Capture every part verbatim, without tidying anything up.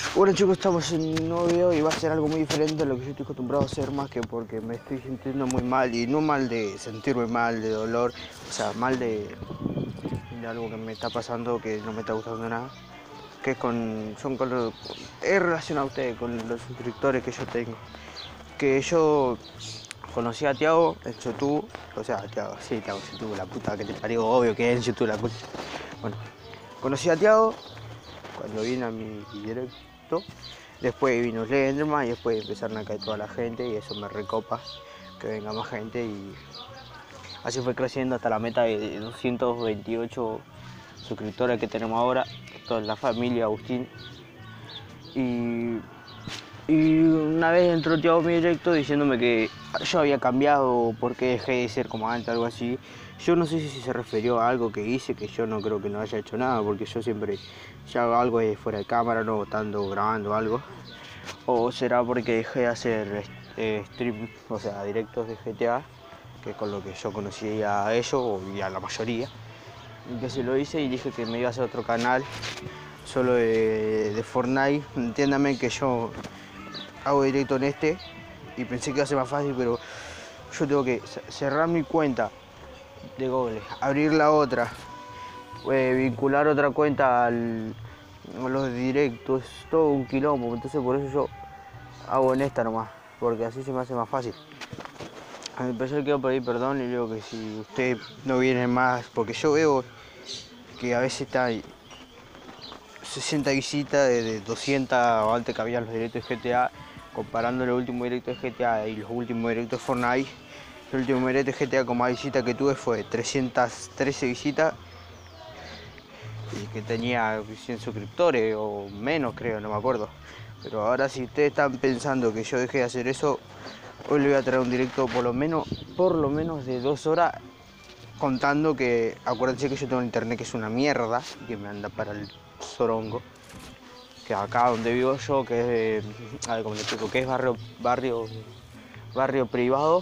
Bueno chicos, estamos en un nuevo video y va a ser algo muy diferente a lo que yo estoy acostumbrado a hacer, más que porque me estoy sintiendo muy mal, y no mal de sentirme mal, de dolor, o sea, mal de, de algo que me está pasando que no me está gustando nada, que es con, son con lo, es relacionado a ustedes, con los suscriptores que yo tengo, que yo conocí a Tiago en YouTube, o sea, Tiago, sí, Tiago en YouTube, la puta que te parió, obvio que es en YouTube la puta. Bueno, conocí a Tiago cuando vino a mi directo. Después vino Slenderman y después empezaron a caer toda la gente y eso me recopa, que venga más gente, y así fue creciendo hasta la meta de doscientos veintiocho suscriptores que tenemos ahora, toda la familia Agustín. Y, y una vez entró Tiago a mi directo diciéndome que yo había cambiado porque dejé de ser como antes, algo así. Yo no sé si se refirió a algo que hice, que yo no creo que no haya hecho nada, porque yo siempre ya hago algo fuera de cámara, no estando grabando algo. O será porque dejé de hacer eh, stream, o sea, directos de G T A, que con lo que yo conocí a ellos y a la mayoría. Y que se lo hice y dije que me iba a hacer otro canal solo de, de Fortnite. Entiéndame que yo hago directo en este y pensé que iba a ser más fácil, pero yo tengo que cerrar mi cuenta de Google, abrir la otra, eh, vincular otra cuenta al, a los directos, todo un quilombo. Entonces por eso yo hago en esta nomás, porque así se me hace más fácil. Pero yo quiero pedir perdón y le digo que si usted no viene más, porque yo veo que a veces está sesenta visitas de doscientas, o antes que había los directos de G T A, comparando el último directo de G T A y los últimos directos de Fortnite. El último directo de G T A con más visitas que tuve fue trescientas trece visitas y que tenía cien suscriptores o menos, creo, no me acuerdo. Pero ahora, si ustedes están pensando que yo dejé de hacer eso, hoy le voy a traer un directo por lo menos, por lo menos de dos horas, contando que, acuérdense que yo tengo internet que es una mierda, que me anda para el zorongo. Que acá donde vivo yo, que es, a ver, como les explico, que es barrio, barrio, barrio privado,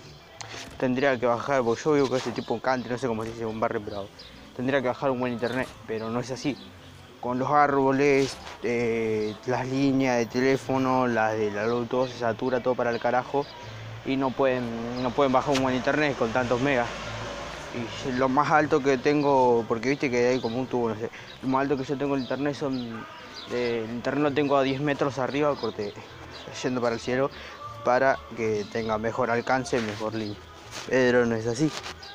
tendría que bajar, porque yo vivo con ese tipo de country, no sé cómo se dice, un barrio privado. Tendría que bajar un buen internet, pero no es así. Con los árboles, eh, las líneas de teléfono, las de la luz, todo se satura, todo para el carajo, y no pueden, no pueden bajar un buen internet con tantos megas. Y lo más alto que tengo, porque viste que hay como un tubo, no sé, lo más alto que yo tengo en internet son, de, el internet lo tengo a diez metros arriba, corte, yendo para el cielo, para que tenga mejor alcance, mejor línea. Pero no es así.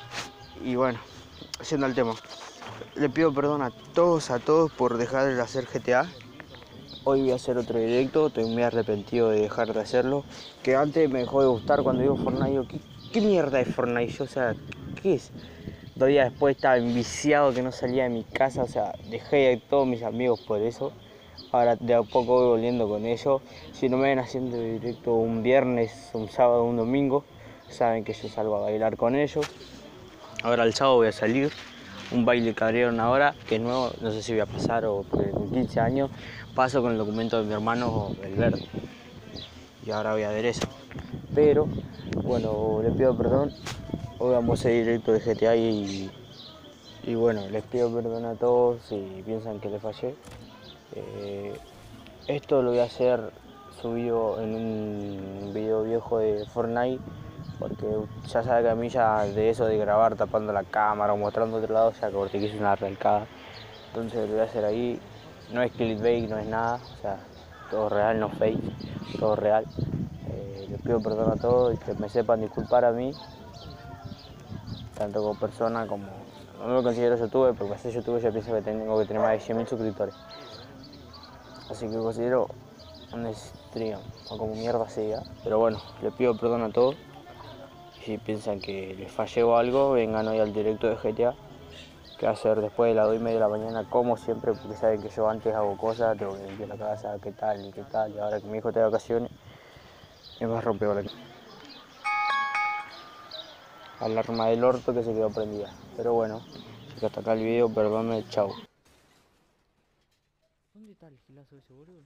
Y bueno, yendo al tema, le pido perdón a todos, a todos por dejar de hacer G T A. Hoy voy a hacer otro directo, estoy muy arrepentido de dejar de hacerlo. Que antes me dejó de gustar cuando digo Fortnite, digo, ¿qué, qué mierda es Fortnite? Yo, o sea, ¿qué es? Dos días después estaba enviciado que no salía de mi casa, o sea, dejé a todos mis amigos por eso. Ahora de a poco voy volviendo con ellos. Si no me ven haciendo directo un viernes, un sábado, un domingo, saben que yo salgo a bailar con ellos. Ahora el sábado voy a salir, un baile que abrieron ahora, que es nuevo, no sé si voy a pasar o en quince años paso con el documento de mi hermano, el verde. Y ahora voy a ver eso. Pero, bueno, les pido perdón. Hoy vamos a ir directo de G T A y, y bueno, les pido perdón a todos si piensan que les fallé. Eh, esto lo voy a hacer subido en un video viejo de Fortnite, porque ya sabe que a mí ya de eso de grabar tapando la cámara o mostrando otro lado, ya corté que es una arrancada. Entonces lo voy a hacer ahí. No es clickbait, no es nada, o sea, todo real, no fake, todo real. Eh, les pido perdón a todos y que me sepan disculpar a mí, tanto como persona como... No me considero youtuber, porque para ser youtuber yo pienso que tengo que tener más de cien mil suscriptores. Así que considero un stream, o como mierda se diga. Pero bueno, les pido perdón a todos. Si piensan que les fallé o algo, vengan hoy al directo de G T A, que va a ser después de las dos y media de la mañana, como siempre, porque saben que yo antes hago cosas, tengo que limpiar la casa, qué tal y qué tal, y ahora que mi hijo está de vacaciones, es más rompeola. Alarma del orto que se quedó prendida. Pero bueno, así que hasta acá el video, perdónme, chau. ¿Dónde está el gilazo ese, boludo?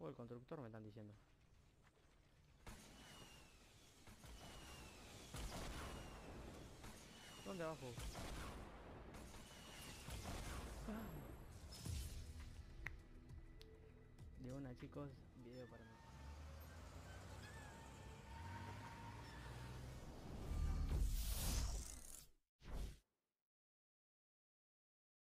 O el constructor me están diciendo. ¿Dónde abajo? Ah. De una, chicos, video para mí.